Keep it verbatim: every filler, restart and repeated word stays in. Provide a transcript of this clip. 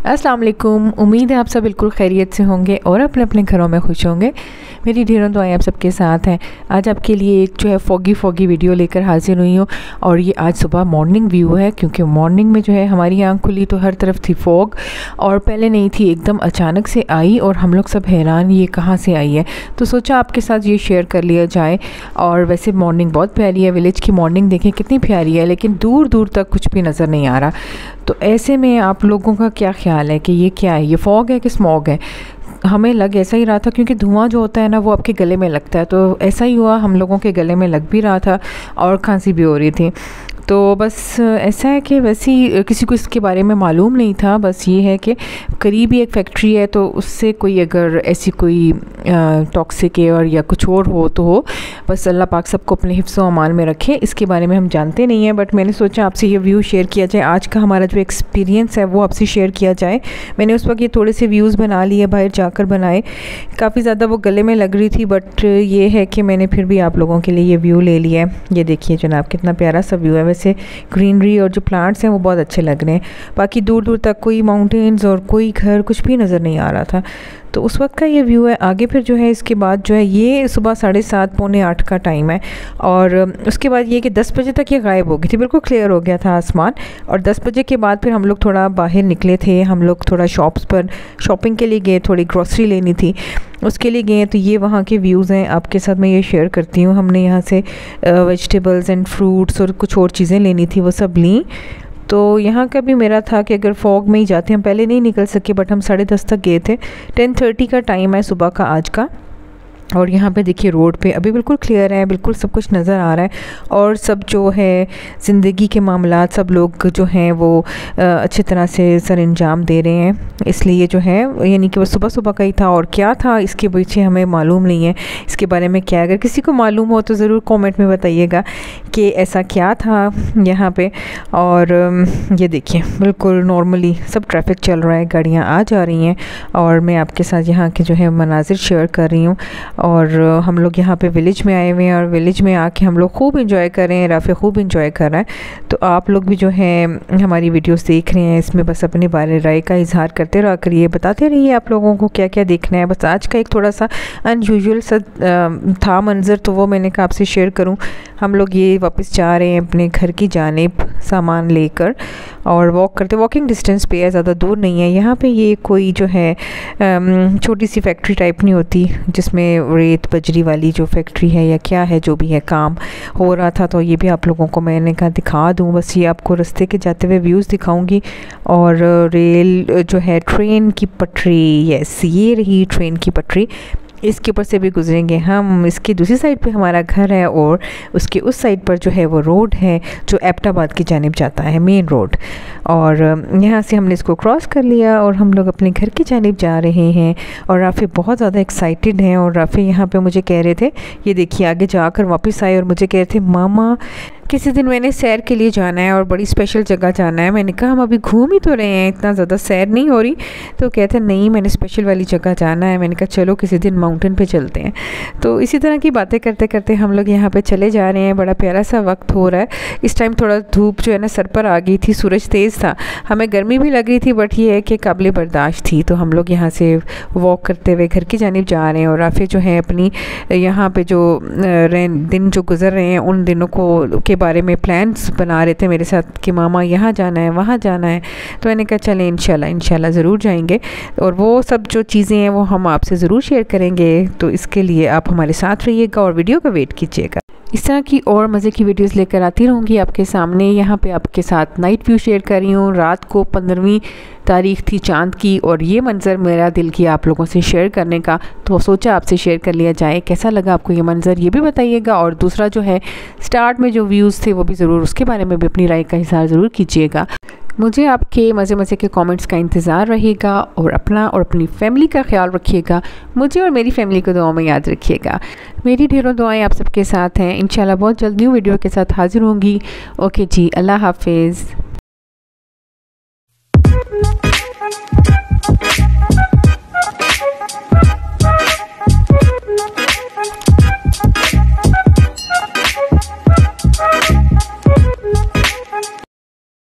अस्सलाम वालेकुम। उम्मीद है आप सब बिल्कुल खैरियत से होंगे और अपने अपने घरों में खुश होंगे। मेरी ढेरों दुआएं आप सबके साथ हैं। आज आपके लिए एक जो है फोगी फोगी वीडियो लेकर हाजिर हुई हूँ और ये आज सुबह मॉर्निंग व्यू है, क्योंकि मॉर्निंग में जो है हमारी आँख खुली तो हर तरफ थी फॉग और पहले नहीं थी, एकदम अचानक से आई और हम लोग सब हैरान ये कहाँ से आई है। तो सोचा आपके साथ ये शेयर कर लिया जाए। और वैसे मॉर्निंग बहुत प्यारी है, विलेज की मॉर्निंग देखें कितनी प्यारी है, लेकिन दूर दूर तक कुछ भी नज़र नहीं आ रहा। तो ऐसे में आप लोगों का क्या ख्याल है कि ये क्या है, ये फॉग है कि स्मॉग है? हमें लग ऐसा ही रहा था, क्योंकि धुआं जो होता है ना वो आपके गले में लगता है, तो ऐसा ही हुआ, हम लोगों के गले में लग भी रहा था और खांसी भी हो रही थी। तो बस ऐसा है कि वैसे ही किसी को इसके बारे में मालूम नहीं था। बस ये है कि करीब ही एक फैक्ट्री है, तो उससे कोई अगर ऐसी कोई टॉक्सिक एयर या कुछ और हो तो हो, बस अल्लाह पाक सबको अपने हिफ्ज़ व अमान में रखे। इसके बारे में हम जानते नहीं हैं, बट मैंने सोचा आपसे ये व्यू शेयर किया जाए। आज का हमारा जो एक्सपीरियंस है वो आपसे शेयर किया जाए। मैंने उस वक्त ये थोड़े से व्यूज़ बना लिए, बाहर जाकर बनाए, काफ़ी ज़्यादा वो गले में लग रही थी, बट ये है कि मैंने फिर भी आप लोगों के लिए ये व्यू ले लिया है। ये देखिए जनाब कितना प्यारा सा व्यू है। वैसे ग्रीनरी और जो प्लांट्स हैं वो बहुत अच्छे लग रहे हैं। बाकी दूर दूर तक कोई माउंटेन्स और कोई घर कुछ भी नज़र नहीं आ रहा था। तो उस वक्त का ये व्यू है। आगे फिर जो है इसके बाद जो है ये सुबह साढ़े सात पौने आठ का टाइम है और उसके बाद ये कि दस बजे तक ये गायब हो गई थी, बिल्कुल क्लियर हो गया था आसमान। और दस बजे के बाद फिर हम लोग थोड़ा बाहर निकले थे, हम लोग थोड़ा शॉप्स पर शॉपिंग के लिए गए, थोड़ी ग्रॉसरी लेनी थी उसके लिए गए। तो ये वहाँ के व्यूज़ हैं, आपके साथ मैं ये शेयर करती हूँ। हमने यहाँ से वेजिटेबल्स एंड फ्रूट्स और कुछ और चीज़ें लेनी थी, वो सब ली। तो यहाँ का भी मेरा था कि अगर फॉग में ही जाते, हम पहले नहीं निकल सके बट हम साढ़े दस तक गए थे। टेन थर्टी का टाइम है सुबह का आज का। और यहाँ पे देखिए रोड पे अभी बिल्कुल क्लियर है, बिल्कुल सब कुछ नज़र आ रहा है और सब जो है ज़िंदगी के मामलात सब लोग जो हैं वो अच्छी तरह से सर अंजाम दे रहे हैं। इसलिए जो है यानी कि वो सुबह सुबह का ही था और क्या था इसके पीछे हमें मालूम नहीं है। इसके बारे में क्या, अगर किसी को मालूम हो तो ज़रूर कमेंट में बताइएगा कि ऐसा क्या था यहाँ पे। और ये देखिए बिल्कुल नॉर्मली सब ट्रैफिक चल रहा है, गाड़ियाँ आ जा रही हैं और मैं आपके साथ यहाँ के जो है मनाजिर शेयर कर रही हूँ। और हम लोग यहाँ पे विलेज में आए हुए हैं और विलेज में आके हम लोग खूब इंजॉय कर रहे हैं, राफ़े खूब इंजॉय कर रहा है। तो आप लोग भी जो है हमारी वीडियोस देख रहे हैं, इसमें बस अपने बारे राय का इजहार करते रहा करिए, बताते रहिए आप लोगों को क्या क्या देखना है। बस आज का एक थोड़ा सा अनयूजुअल सा था मंज़र, तो वो मैंने कहा आपसे शेयर करूँ। हम लोग ये वापस जा रहे हैं अपने घर की जानिब सामान लेकर और वॉक करते, वॉकिंग डिस्टेंस पे है, ज़्यादा दूर नहीं है। यहाँ पे ये कोई जो है छोटी सी फैक्ट्री टाइप नहीं होती जिसमें रेत बजरी वाली जो फैक्ट्री है या क्या है, जो भी है काम हो रहा था। तो ये भी आप लोगों को मैंने कहा दिखा दूँ, बस ये आपको रास्ते के जाते हुए व्यूज़ दिखाऊंगी। और रेल जो है ट्रेन की पटरी, यस ये रही ट्रेन की पटरी, इसके ऊपर से भी गुजरेंगे हम। इसकी दूसरी साइड पे हमारा घर है और उसके उस साइड पर जो है वो रोड है जो एबटाबाद की जानिब जाता है, मेन रोड। और यहाँ से हमने इसको क्रॉस कर लिया और हम लोग अपने घर की जानिब जा रहे हैं। और राफ़ी बहुत ज़्यादा एक्साइटेड हैं और राफ़ी यहाँ पे मुझे कह रहे थे, ये देखिए आगे जाकर वापस आए और मुझे कह रहे थे मामा किसी दिन मैंने सैर के लिए जाना है और बड़ी स्पेशल जगह जाना है। मैंने कहा हम अभी घूम ही तो रहे हैं, इतना ज़्यादा सैर नहीं हो रही। तो कहते हैं नहीं मैंने स्पेशल वाली जगह जाना है। मैंने कहा चलो किसी दिन माउंटेन पे चलते हैं। तो इसी तरह की बातें करते करते हम लोग यहाँ पे चले जा रहे हैं। बड़ा प्यारा सा वक्त हो रहा है। इस टाइम थोड़ा धूप जो है ना सर पर आ गई थी, सूरज तेज़ था, हमें गर्मी भी लग रही थी बट ये है कि काबिल बर्दाश्त थी। तो हम लोग यहाँ से वॉक करते हुए घर की जानिब जा रहे हैं और राफ़ी जो है अपनी यहाँ पर जो दिन जो गुजर रहे हैं उन दिनों को के बारे में प्लान बना रहे थे मेरे साथ कि मामा यहाँ जाना है वहाँ जाना है। तो मैंने कहा चलें इंशाल्लाह इंशाल्लाह ज़रूर जाएंगे और वो सब जो चीज़ें हैं वो हम आपसे ज़रूर शेयर करेंगे। तो इसके लिए आप हमारे साथ रहिएगा और वीडियो का वेट कीजिएगा। इस तरह की और मज़े की वीडियोस लेकर आती रहूँगी आपके सामने। यहाँ पे आपके साथ नाइट व्यू शेयर कर रही हूँ। रात को पंद्रहवीं तारीख थी चांद की और ये मंज़र मेरा दिल किया आप लोगों से शेयर करने का, तो सोचा आपसे शेयर कर लिया जाए। कैसा लगा आपको ये मंज़र ये भी बताइएगा। और दूसरा जो है स्टार्ट में जो व्यूज़ थे वो भी ज़रूर, उसके बारे में भी अपनी राय का इज़हार ज़रूर कीजिएगा। मुझे आपके मज़े मज़े के कमेंट्स का इंतज़ार रहेगा और अपना और अपनी फैमिली का ख्याल रखिएगा। मुझे और मेरी फैमिली को दुआओं में याद रखिएगा। मेरी ढेरों दुआएं आप सबके साथ हैं। इंशाल्लाह बहुत जल्द न्यू वीडियो के साथ हाजिर होंगी। ओके जी, अल्लाह हाफिज़।